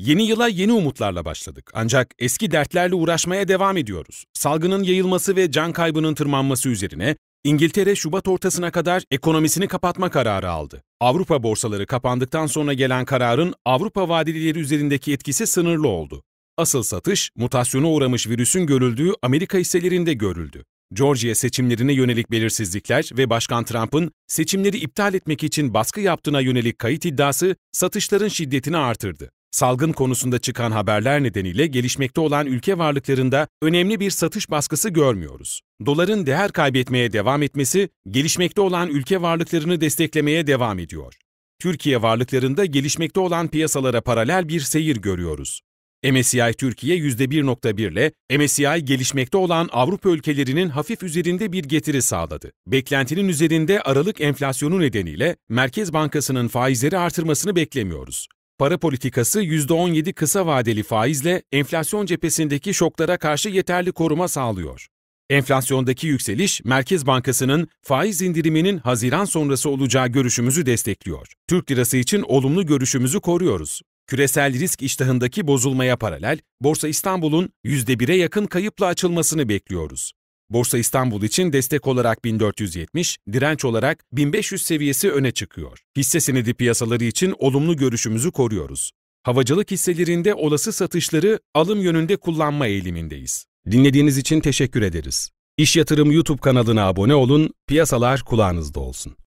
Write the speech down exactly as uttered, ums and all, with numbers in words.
Yeni yıla yeni umutlarla başladık. Ancak eski dertlerle uğraşmaya devam ediyoruz. Salgının yayılması ve can kaybının tırmanması üzerine İngiltere Şubat ortasına kadar ekonomisini kapatma kararı aldı. Avrupa borsaları kapandıktan sonra gelen kararın Avrupa vadelileri üzerindeki etkisi sınırlı oldu. Asıl satış, mutasyona uğramış virüsün görüldüğü Amerika hisselerinde görüldü. Georgia seçimlerine yönelik belirsizlikler ve Başkan Trump'ın seçimleri iptal etmek için baskı yaptığına yönelik kayıt iddiası satışların şiddetini artırdı. Salgın konusunda çıkan haberler nedeniyle gelişmekte olan ülke varlıklarında önemli bir satış baskısı görmüyoruz. Doların değer kaybetmeye devam etmesi, gelişmekte olan ülke varlıklarını desteklemeye devam ediyor. Türkiye varlıklarında gelişmekte olan piyasalara paralel bir seyir görüyoruz. M S C I Türkiye yüzde bir nokta bir ile M S C I gelişmekte olan Avrupa ülkelerinin hafif üzerinde bir getiri sağladı. Beklentinin üzerinde Aralık enflasyonu nedeniyle Merkez Bankası'nın faizleri artırmasını beklemiyoruz. Para politikası yüzde on yedi kısa vadeli faizle enflasyon cephesindeki şoklara karşı yeterli koruma sağlıyor. Enflasyondaki yükseliş, Merkez Bankası'nın faiz indiriminin Haziran sonrası olacağı görüşümüzü destekliyor. Türk lirası için olumlu görüşümüzü koruyoruz. Küresel risk iştahındaki bozulmaya paralel, Borsa İstanbul'un yüzde bire yakın kayıpla açılmasını bekliyoruz. Borsa İstanbul için destek olarak bin dört yüz yetmiş, direnç olarak bin beş yüz seviyesi öne çıkıyor. Hisse senedi piyasaları için olumlu görüşümüzü koruyoruz. Havacılık hisselerinde olası satışları alım yönünde kullanma eğilimindeyiz. Dinlediğiniz için teşekkür ederiz. İş Yatırım YouTube kanalına abone olun, piyasalar kulağınızda olsun.